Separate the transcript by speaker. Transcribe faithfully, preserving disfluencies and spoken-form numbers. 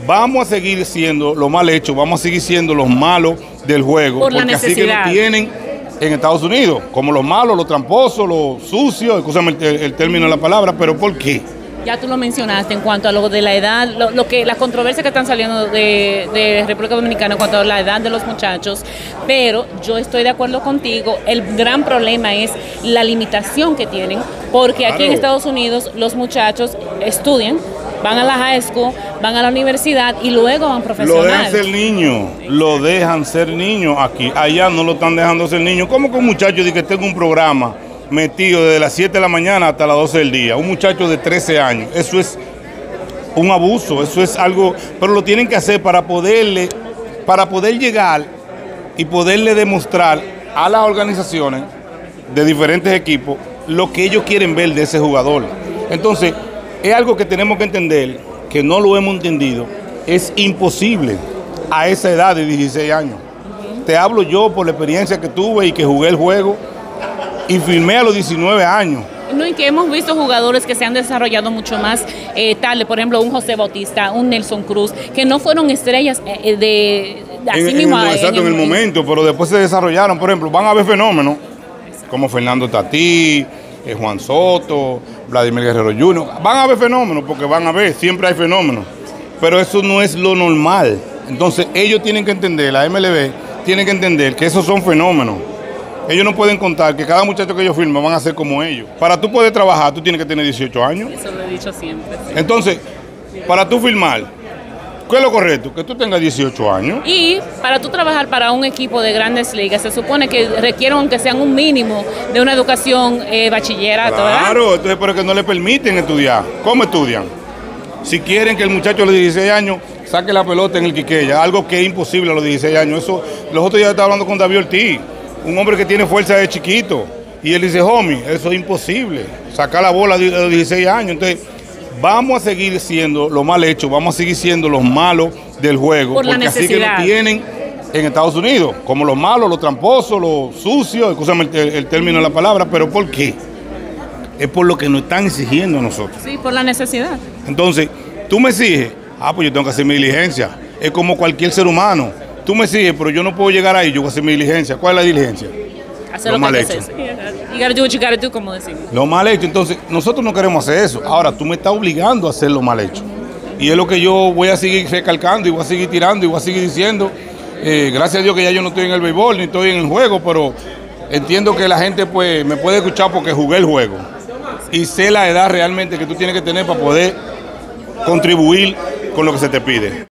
Speaker 1: vamos a seguir siendo lo mal hecho, vamos a seguir siendo los malos del juego,
Speaker 2: por
Speaker 1: porque así que nos tienen en Estados Unidos, como los malos, los tramposos, los sucios, escúchame el, el, el término de la palabra, pero ¿por qué?
Speaker 2: Ya tú lo mencionaste en cuanto a lo de la edad, lo, lo que las controversias que están saliendo de, de República Dominicana en cuanto a la edad de los muchachos, pero yo estoy de acuerdo contigo, el gran problema es la limitación que tienen, porque claro, aquí en Estados Unidos los muchachos estudian, van a la high school, van a la universidad y luego van profesional.
Speaker 1: Lo dejan ser niño, lo dejan ser niño aquí, allá no lo están dejando ser niño. ¿Cómo que un muchacho dice que tengo un programa metido desde las siete de la mañana hasta las doce del día? Un muchacho de trece años, eso es un abuso, eso es algo, pero lo tienen que hacer para poderle, para poder llegar y poderle demostrar a las organizaciones de diferentes equipos lo que ellos quieren ver de ese jugador. Entonces, es algo que tenemos que entender, que no lo hemos entendido, es imposible a esa edad de dieciséis años. Te hablo yo por la experiencia que tuve y que jugué el juego, y firmé a los diecinueve años.
Speaker 2: No, y que hemos visto jugadores que se han desarrollado mucho más eh, tarde, por ejemplo, un José Bautista, un Nelson Cruz, que no fueron estrellas eh, de, de así
Speaker 1: en,
Speaker 2: mismo.
Speaker 1: En el, exacto, en el, en el momento, pero después se desarrollaron. Por ejemplo, van a haber fenómenos como Fernando Tatí, eh, Juan Soto, Vladimir Guerrero junior Van a haber fenómenos, porque van a haber, siempre hay fenómenos, pero eso no es lo normal. Entonces ellos tienen que entender, la M L B tiene que entender que esos son fenómenos. Ellos no pueden contar que cada muchacho que ellos firman van a ser como ellos. Para tú poder trabajar, tú tienes que tener dieciocho años.
Speaker 2: Eso lo he dicho siempre. Sí.
Speaker 1: Entonces, para tú firmar, ¿qué es lo correcto? Que tú tengas dieciocho años.
Speaker 2: Y para tú trabajar para un equipo de grandes ligas, se supone que requieren, aunque sean un mínimo, de una educación eh, bachillerato, ¿verdad?
Speaker 1: Claro, entonces, pero que no le permiten estudiar. ¿Cómo estudian? Si quieren que el muchacho a los dieciséis años saque la pelota en el Quiqueya, algo que es imposible a los dieciséis años. Eso, los otros días estaba hablando con David Ortiz, un hombre que tiene fuerza de chiquito, y él dice, homie, eso es imposible, sacar la bola a los dieciséis años. Entonces, vamos a seguir siendo lo mal hecho, vamos a seguir siendo los malos del juego,
Speaker 2: por
Speaker 1: porque así que nos tienen en Estados Unidos, como los malos, los tramposos, los sucios, escúchame el, el, el término de la palabra, pero ¿por qué? Es por lo que nos están exigiendo a nosotros.
Speaker 2: Sí, por la necesidad.
Speaker 1: Entonces, tú me exiges, ah, pues yo tengo que hacer mi diligencia, es como cualquier ser humano. Tú me sigues, pero yo no puedo llegar ahí, yo voy a hacer mi diligencia. ¿Cuál es la diligencia?
Speaker 2: Hacer lo, lo mal hecho. You gotta do what you gotta do, como decimos.
Speaker 1: Lo mal hecho. Entonces, nosotros no queremos hacer eso. Ahora, tú me estás obligando a hacer lo mal hecho. Y es lo que yo voy a seguir recalcando y voy a seguir tirando y voy a seguir diciendo. Eh, gracias a Dios que ya yo no estoy en el béisbol ni estoy en el juego, pero entiendo que la gente pues me puede escuchar porque jugué el juego. Y sé la edad realmente que tú tienes que tener para poder contribuir con lo que se te pide.